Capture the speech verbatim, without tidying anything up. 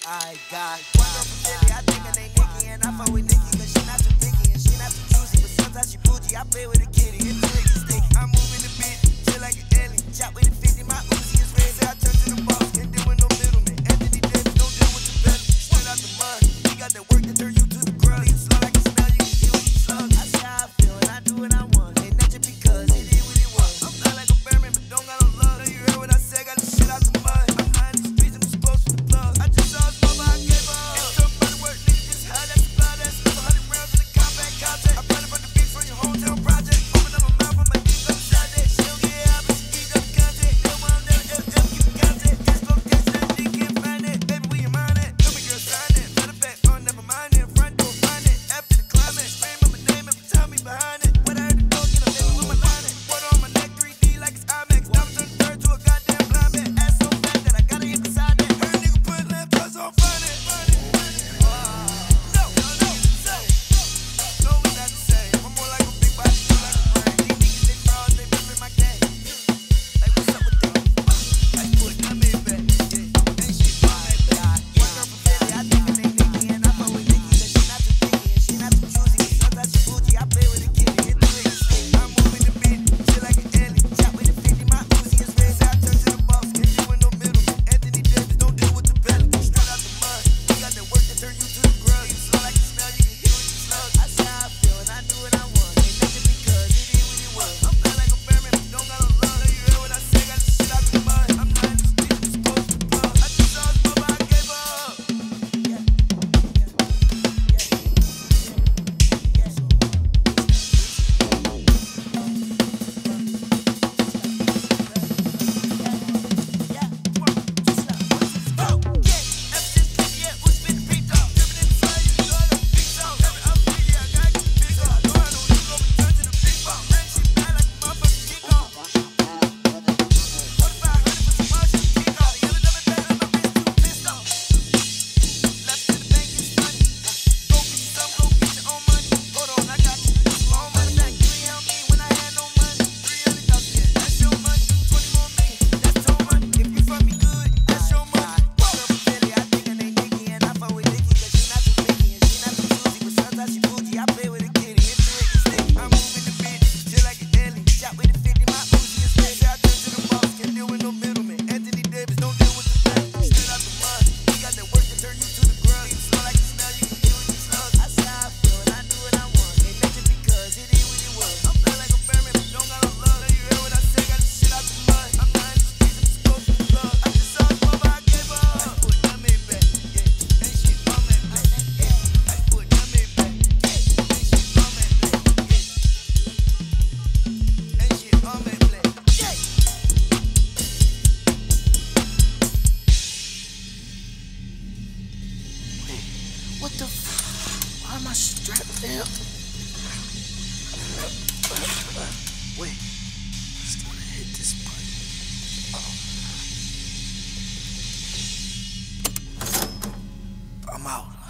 I got one girl from Philly, I think her name Nikki, and I fuck with Nikki cause she not too picky and she not too juicy, but sometimes she bougie. I play with a kitty, it's tricky, sticky. I'm moving the beat, chill like an alien. Chop with the fifty, my Uzi is red. Say I turn to the boss, can't deal with no middleman. Anthony Davis, don't deal with the pedal. Straight out the mud, he got that work that turn you to the grub. You slow like a smell, you can deal with the slugs. I say how I feel and I do what I want, ain't not just because it is what it was. I'm fly like a Berman, but don't got no love. Know you heard what I said, got the shit out the mud. I'm not in the streets, I'm just close to the plug. I just saw his mama, I gave her up. It's somebody work, nigga, just had that supply. That's another hundred rounds in the compact contact. I brought it from the beach from your hometown project. Open up my mouth, I'ma deep up inside that. She don't get out, but she eat up the content. They want that F F, keep the content. Just go text that G, can't find it. Baby, we your mind it. Tell me, girl, sign it. Matter of fact, oh, never mind it. Front door, find it. After the climax, scream up my name every time we behind it. When I heard the door, get up, baby, with my line it. Water on my neck, three D like it's IMAX. Now I'm turning third to a goddamn blind man. Ass so fat that I gotta hit the side that. Heard a nigga put lamp plus on, find it. No, no, no, no. No, we not the same. I'm more like a big body, you like a brain. These niggas, they frauds, they ripping my game. Like, what's up with them? Like, put them in back. Yeah, ain't shit on that back. One girl from Philly, I think her name Nikki, and I fuck with Nikki cause she not too picky and she not too choosy, but sometimes she bougie. I play with a kitty, hit the lick, stick. I'm moving the beat, chill like an alien. Chop with the fifty, my Uzi is red. Say I turn to the boss, can't deal with no middleman. Anthony Davis, don't deal with the pedal. Straight out the mud, he got that work that turn you to the grub. You slow like a smell, you can hear with the slugs. I say how I feel and I do what I want, ain't nothing because it is what it was. I'm fly like a Berman, but don't got no love. Know you heard what I said, got the shit out the mud. I'm not in the streets, I'm just close to the plug. I just saw his mama, I gave her up. Yeah, what the f? Why am I strapped down? Wait, just wanna hit this button. I'm out.